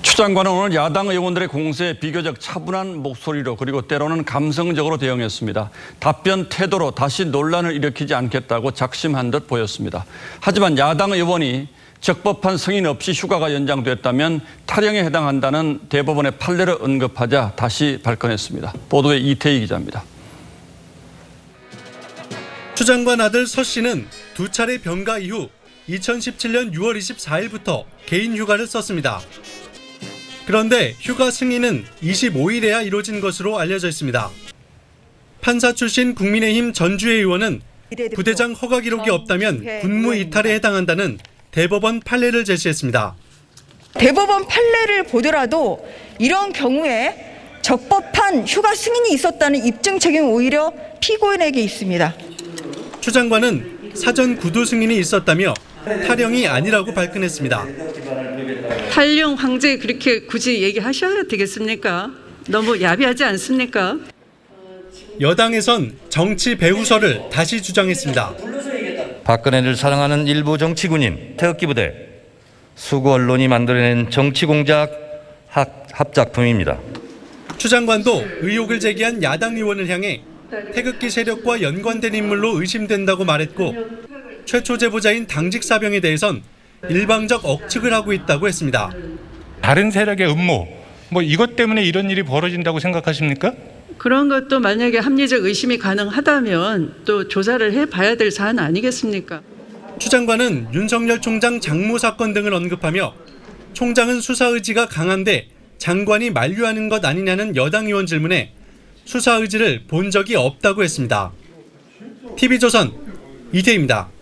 추 장관은 오늘 야당 의원들의 공세에 비교적 차분한 목소리로 그리고 때로는 감성적으로 대응했습니다. 답변 태도로 다시 논란을 일으키지 않겠다고 작심한 듯 보였습니다. 하지만 야당 의원이 적법한 승인 없이 휴가가 연장됐다면 탈영에 해당한다는 대법원의 판례를 언급하자 다시 발끈했습니다. 보도에 이태희 기자입니다. 추 장관 아들 서 씨는 두 차례 병가 이후 2017년 6월 24일부터 개인 휴가를 썼습니다. 그런데 휴가 승인은 25일에야 이루어진 것으로 알려져 있습니다. 판사 출신 국민의힘 전주혜 의원은 부대장 허가 기록이 없다면 군무 이탈에 해당한다는 대법원 판례를 제시했습니다. 대법원 판례를 보더라도 이런 경우에 적법한 휴가 승인이 있었다는 입증 책임은 오히려 피고인에게 있습니다. 추 장관은 사전 구두 승인이 있었다며 탈영이 아니라고 발끈했습니다. 탈영 황제 그렇게 굳이 얘기하셔야 되겠습니까? 너무 야비하지 않습니까? 여당에선 정치 배후설을 다시 주장했습니다. 박근혜를 사랑하는 일부 정치군인 태극기 부대, 수구 언론이 만들어낸 정치 공작 합작품입니다. 추 장관도 의혹을 제기한 야당 의원을 향해 태극기 세력과 연관된 인물로 의심된다고 말했고 최초 제보자인 당직 사병에 대해선 일방적 억측을 하고 있다고 했습니다. 다른 세력의 음모, 이것 때문에 이런 일이 벌어진다고 생각하십니까? 그런 것도 만약에 합리적 의심이 가능하다면 또 조사를 해봐야 될 사안 아니겠습니까? 추 장관은 윤석열 총장 장모 사건 등을 언급하며 총장은 수사 의지가 강한데 장관이 만류하는 것 아니냐는 여당 의원 질문에 수사 의지를 본 적이 없다고 했습니다. TV조선 이태희입니다.